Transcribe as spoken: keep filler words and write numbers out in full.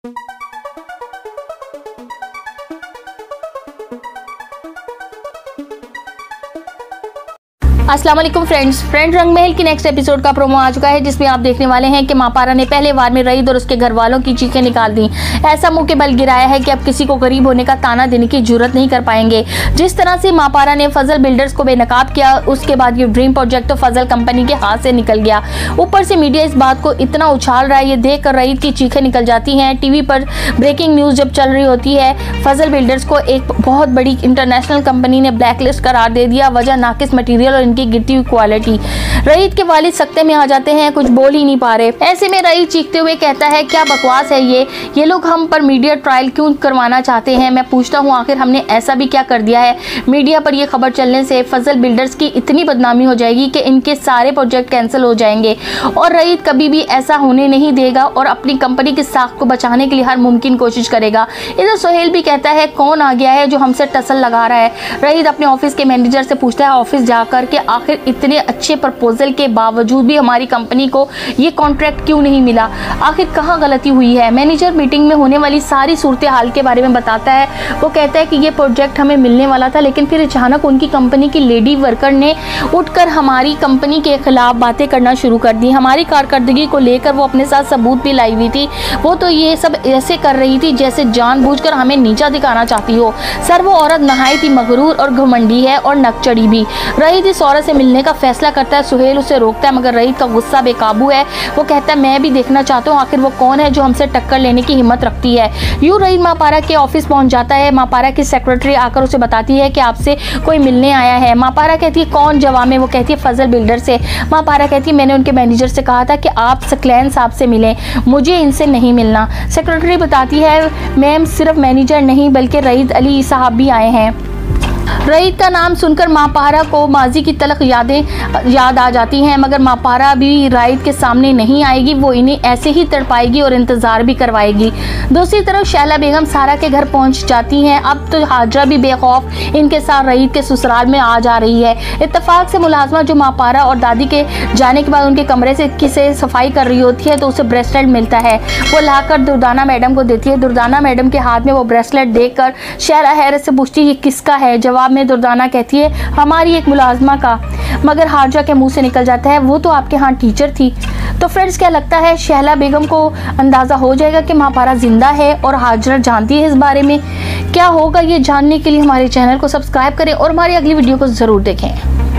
अस्सलाम वालेकुम friends friend Rangmahal की नेक्स्ट एपिसोड का प्रोमो आ चुका है, जिसमें आप देखने वाले हैं कि मापारा ने पहले वार में रईद और उसके घर वालों की चीखें निकाल दी। ऐसा मुंह के बल गिराया है कि अब किसी को गरीब होने का ताना देने की जरूरत नहीं कर पाएंगे। जिस तरह से मापारा ने फजल बिल्डर्स को बेनकाब किया, उसके बाद ये ड्रीम प्रोजेक्ट तो फजल कंपनी के हाथ से निकल गया। ऊपर से मीडिया इस बात को इतना उछाल रहा है, ये देख कर रईद की चीखें निकल जाती हैं। टीवी पर ब्रेकिंग न्यूज जब चल रही होती है, फजल बिल्डर्स को एक बहुत बड़ी इंटरनेशनल कंपनी ने ब्लैकलिस्ट करार दे दिया। वजह नाकिस मटीरियल और इनकी गिरती हुई क्वालिटी। रईद के वालिद सख्ते में आ जाते हैं, कुछ बोल ही नहीं पा रहे। ऐसे में रईद चीखते हुए कहता है, क्या बकवास है ये ये लोग हम पर मीडिया ट्रायल क्यों करवाना चाहते हैं? मैं पूछता हूँ, आखिर हमने ऐसा भी क्या कर दिया है? मीडिया पर यह खबर चलने से फजल बिल्डर्स की इतनी बदनामी हो जाएगी कि इनके सारे प्रोजेक्ट कैंसिल हो जाएंगे और रईद कभी भी ऐसा होने नहीं देगा और अपनी कंपनी की साख को बचाने के लिए हर मुमकिन कोशिश करेगा। इधर सोहेल भी कहता है, कौन आ गया है जो हमसे टसल लगा रहा है? रईद अपने ऑफिस के मैनेजर से पूछता है ऑफिस जाकर कि आखिर इतने अच्छे प्रपोजल के बावजूद भी हमारी कंपनी को ये कॉन्ट्रैक्ट क्यों नहीं मिला? आखिर कहाँ गलती हुई है? मैनेजर मीटिंग में होने वाली सारी सूरत हाल के बारे में बताता है। वो कहता है कि ये प्रोजेक्ट हमें मिलने वाला था, लेकिन फिर अचानक उनकी कंपनी की लेडी वर्कर ने उठकर हमारी कंपनी के खिलाफ बातें करना शुरू कर दी। हमारी कारकर्दगी को लेकर वो अपने साथ सबूत भी लाई हुई थी। वो तो ये सब ऐसे कर रही थी जैसे जानबूझकर हमें नीचा दिखाना चाहती हो। सर, वो औरत नहायत ही मगरूर और घमंडी है और नकचड़ी भी। रईद इस औरत से मिलने का फैसला करता है। सुहेल उसे रोकता है, मगर रईद का गुस्सा बेकाबू है। वो कहता है, मैं भी देखना चाहता हूँ आखिर वो कौन है जो हमसे टक्कर लेने की हिम्मत रखती है। यूं रईद मापारा के ऑफिस पहुंच जाता है। मापारा की सेक्रेटरी आकर उसे बताती है कि आपसे कोई मिलने आया है। मापारा कहती है, कौन? जवाब में वो कहती है, फजल बिल्डर से। मापारा कहती है, मैंने उनके मैनेजर से कहा था कि आप सकलैन साहब से मिलें, मुझे इनसे नहीं मिलना। सेक्रेटरी बताती है, मैम सिर्फ मैनेजर नहीं बल्कि रईद अली साहब भी आए हैं। रईद का नाम सुनकर मापारा को माजी की तलख यादें याद आ जाती हैं, मगर मापारा भी रईद के सामने नहीं आएगी। वो इन्हें ऐसे ही तड़पाएगी और इंतज़ार भी करवाएगी। दूसरी तरफ शैला बेगम सारा के घर पहुंच जाती हैं। अब तो हाजरा भी बेखौफ इनके साथ रईद के ससुराल में आ जा रही है। इत्तेफाक से मुलाजमा जो मापारा और दादी के जाने के बाद उनके कमरे से किसे सफाई कर रही होती है, तो उसे ब्रेसलेट मिलता है। वो लाकर दुर्दाना मैडम को देती है। दुर्दाना मैडम के हाथ में वो ब्रेसलेट देखकर शैला हैरत से पूछती है, ये किसका है? जवाब में दुर्दाना कहती है, हमारी एक मुलाजमा का। मगर हाजरा के मुंह से निकल जाता है, वो तो आपके यहाँ टीचर थी। तो फ्रेंड्स, क्या लगता है शैला बेगम को अंदाज़ा हो जाएगा कि मापारा जिंदा है और हाजरा जानती है इस बारे में? क्या होगा ये जानने के लिए हमारे चैनल को सब्सक्राइब करें और हमारी अगली वीडियो को ज़रूर देखें।